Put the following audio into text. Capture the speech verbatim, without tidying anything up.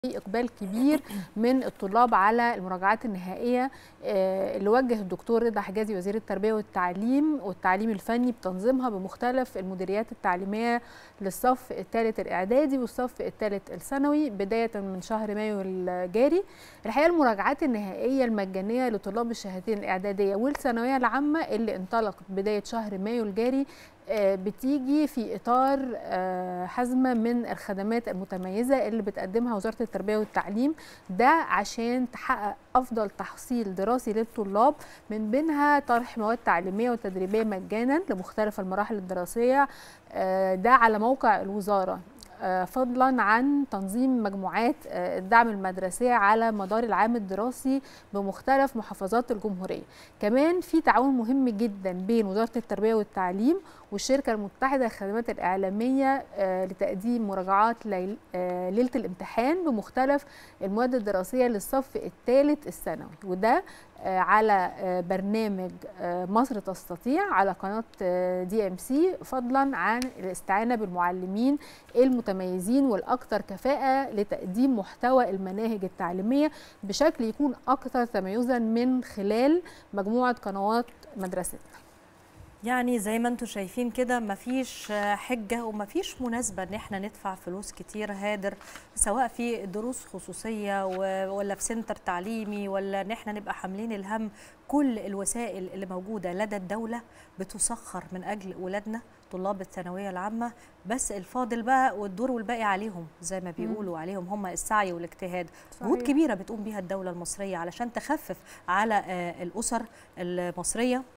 في إقبال كبير من الطلاب على المراجعات النهائية اللي وجه الدكتور رضا حجازي وزير التربية والتعليم والتعليم الفني بتنظيمها بمختلف المديريات التعليمية للصف الثالث الإعدادي والصف الثالث الثانوي بداية من شهر مايو الجاري. الحقيقة المراجعات النهائية المجانية لطلاب الشهادتين الإعدادية والثانوية العامة اللي انطلقت بداية شهر مايو الجاري بتيجي في إطار حزمة من الخدمات المتميزة اللي بتقدمها وزارة التربية والتعليم، ده عشان تحقق أفضل تحصيل دراسي للطلاب، من بينها طرح مواد تعليمية وتدريبية مجانا لمختلف المراحل الدراسية، ده على موقع الوزارة، فضلا عن تنظيم مجموعات الدعم المدرسية على مدار العام الدراسي بمختلف محافظات الجمهورية. كمان في تعاون مهم جدا بين وزارة التربية والتعليم والشركة المتحدة للخدمات الإعلامية لتقديم مراجعات ليلة الامتحان بمختلف المواد الدراسية للصف الثالث الثانوي، وده على برنامج مصر تستطيع على قناة دي ام سي، فضلا عن الاستعانة بالمعلمين المتميزين والأكثر كفاءة لتقديم محتوى المناهج التعليمية بشكل يكون أكثر تميزا من خلال مجموعة قنوات مدرستنا. يعني زي ما انتم شايفين كده مفيش حجة ومفيش مناسبة ان احنا ندفع فلوس كتير هادر، سواء في دروس خصوصية ولا في سنتر تعليمي، ولا ان احنا نبقى حاملين الهم. كل الوسائل اللي موجودة لدى الدولة بتسخر من اجل ولادنا طلاب الثانوية العامة، بس الفاضل بقى والدور والباقي عليهم زي ما بيقولوا، عليهم هم السعي والاجتهاد. جهود كبيرة بتقوم بيها الدولة المصرية علشان تخفف على الأسر المصرية